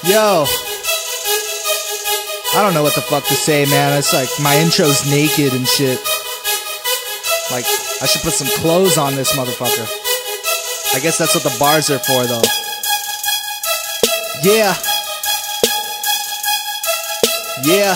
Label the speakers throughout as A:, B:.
A: Yo, I don't know what the fuck to say, man. It's like my intro's naked and shit. Like, I should put some clothes on this motherfucker. I guess that's what the bars are for, though. Yeah. Yeah.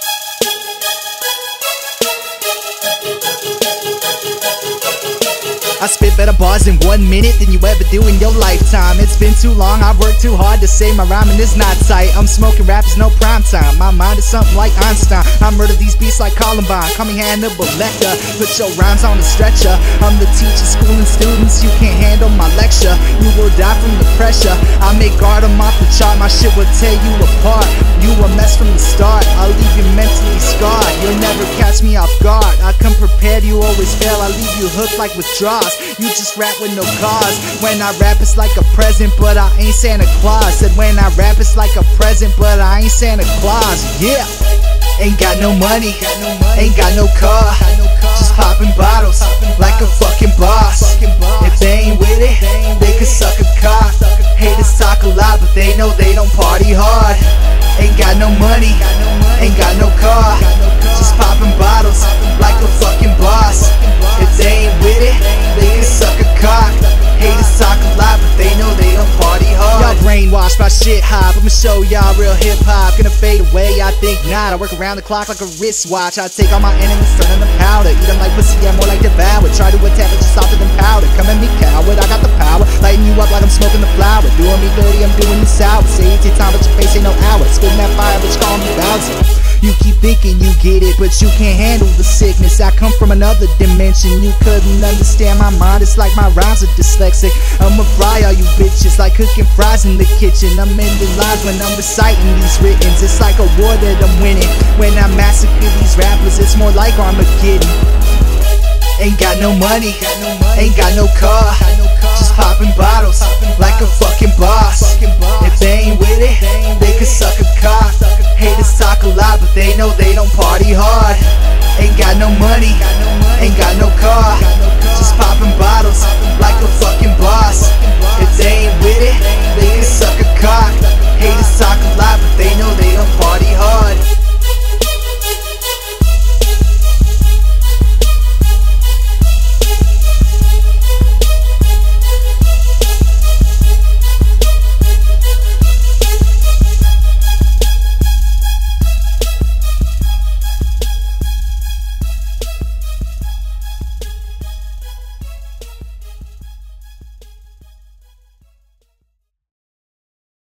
A: I spit better bars in 1 minute than you ever do in your lifetime. It's been too long, I've worked too hard to say my rhyming is not tight. I'm smoking rappers, no prime time. My mind is something like Einstein. I murder these beats like Columbine. Call me Hannibal Lecter. Put your rhymes on the stretcher. I'm the teacher schooling students. You can't handle my lecture. You will die from the pressure. I make art, I'm off the chart. My shit will tear you apart. You a mess from the start. I'll leave you mentally scarred. You'll never catch me off guard. I come prepared, you always fail. I leave you hooked like withdrawals. You just rap with no cause. When I rap it's like a present, but I ain't Santa Claus. Said when I rap it's like a present, but I ain't Santa Claus. Yeah. Ain't got no money, ain't got no car. Just popping bottles like a fucking boss. If they ain't with it, they can suck a cock. Haters talk a lot, but they know they don't party hard. Ain't got no money, ain't got no car. Just popping bottles like a fucking boss. If they ain't with it, they can suck a cock. Haters talk a lot, but they know they don't party hard. Y'all brainwashed by shit hop. I'ma show y'all real hip hop. Gonna fade away, I think not. I work around the clock like a wristwatch. I take all my enemies, turn them to powder. Eat them like pussy, I'm more like devour. Try to attack, but you're softer than powder. Come at me, coward, I got the power. Lighting you up like I'm smoking the flower. Doing me dirty, I'm doing you sour. Say it take time, but your face ain't no hour. Spitting that fire, bitch, call me Bowser. You keep thinking you get it, but you can't handle the sickness. I come from another dimension. You couldn't understand my mind. It's like my rhymes are dyslexic. I'ma fry all you bitches like cooking fries in the kitchen. I'm in the lines when I'm reciting these writtens. It's like a war that I'm winning. When I massacre these rappers, it's more like Armageddon. Ain't got no money, ain't got no car. Just popping bottles like a fucking bar.